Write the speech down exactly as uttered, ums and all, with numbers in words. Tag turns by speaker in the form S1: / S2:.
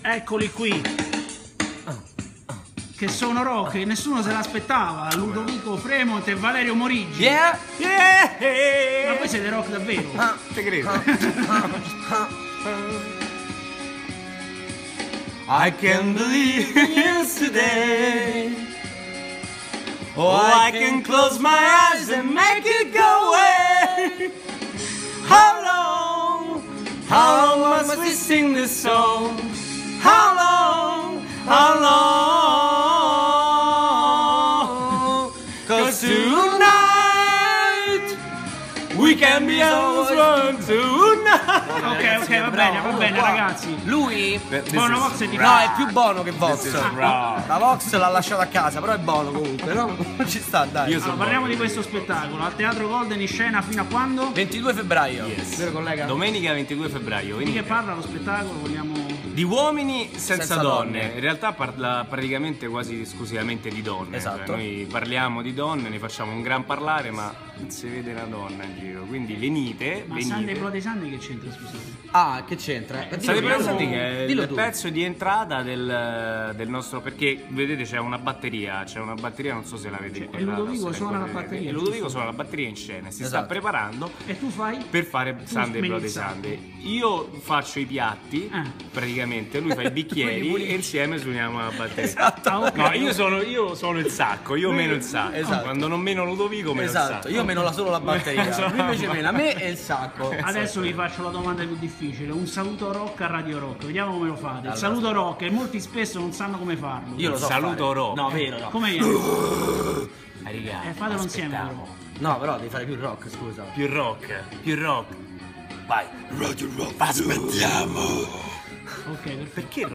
S1: Eccoli qui. Che sono rock, e nessuno se l'aspettava. Ludovico Fremont e Valerio Morigi.
S2: Yeah!
S1: Yeah! Ma voi siete rock davvero?
S2: Ah, te credo. I can believe in yesterday. Oh, I can close my eyes and make it go away. How long, how long must we sing this song? How long, how long? 'Cause tonight we can be ours one tonight.
S1: Ok, ok, va bene, va bene, ragazzi.
S2: Lui
S1: Buono Vox è di
S2: no, è più buono che Vox.
S1: raw.
S2: La Vox l'ha lasciata a casa, però è buono comunque, no? Non ci sta, dai.
S1: Allora, parliamo di questo spettacolo. Al Teatro Golden in scena fino a quando?
S2: ventidue febbraio.
S3: Yes.
S2: Vero collega?
S3: Domenica ventidue febbraio.
S1: Di che
S3: venite.
S1: parla lo spettacolo? Vogliamo...
S3: Di uomini senza,
S2: Senza
S3: donne.
S2: donne.
S3: In realtà parla praticamente quasi esclusivamente di donne.
S2: Esatto.
S3: Cioè, noi parliamo di donne, ne facciamo un gran parlare, ma non si vede una donna in giro. Quindi venite,
S1: Ma
S3: venite.
S1: Sunday Bloody Sunday che c'entra, scusate?
S2: Ah, che c'entra? Eh,
S3: State
S2: dillo tu.
S3: pensando che è
S2: Dillo
S3: il
S2: tu.
S3: pezzo di entrata del, del nostro. Perché vedete c'è una batteria, c'è una batteria, non so se la vedete.
S1: E Ludovico
S3: se
S1: suona la
S3: potete-
S1: batteria,
S3: E Ludovico
S1: giusto?
S3: suona la batteria in scena e si sta
S2: Esatto.
S3: preparando
S1: E tu fai?
S3: per fare Sunday
S1: smeni
S3: Bloody
S1: il sacco.
S3: Sunday. Io faccio i piatti,
S1: Ah.
S3: praticamente, lui fa i bicchieri e insieme suoniamo la batteria.
S2: Esatto.
S1: Ah, ok.
S3: No, io sono, io sono il sacco, io meno il sacco.
S2: Esatto.
S3: Quando non meno Ludovico, meno il
S2: Esatto,
S3: sacco.
S2: io meno la solo la batteria. Lui invece mena me e il sacco.
S1: Adesso vi faccio la domanda più difficile. Un saluto rock a Radio Rock. Vediamo come lo fate. Il
S2: Allora.
S1: saluto rock, e molti spesso non sanno come farlo.
S2: Io lo so.
S3: Saluto
S2: fare.
S3: rock.
S2: No, vero, no.
S1: Come viene?
S3: Ah, raga,
S1: Eh, fatelo insieme,
S3: aspettiamo.
S1: però.
S2: No, però devi fare più rock, scusa.
S3: Più rock, più rock. Vai.
S1: Ok, perfetto.
S3: Perché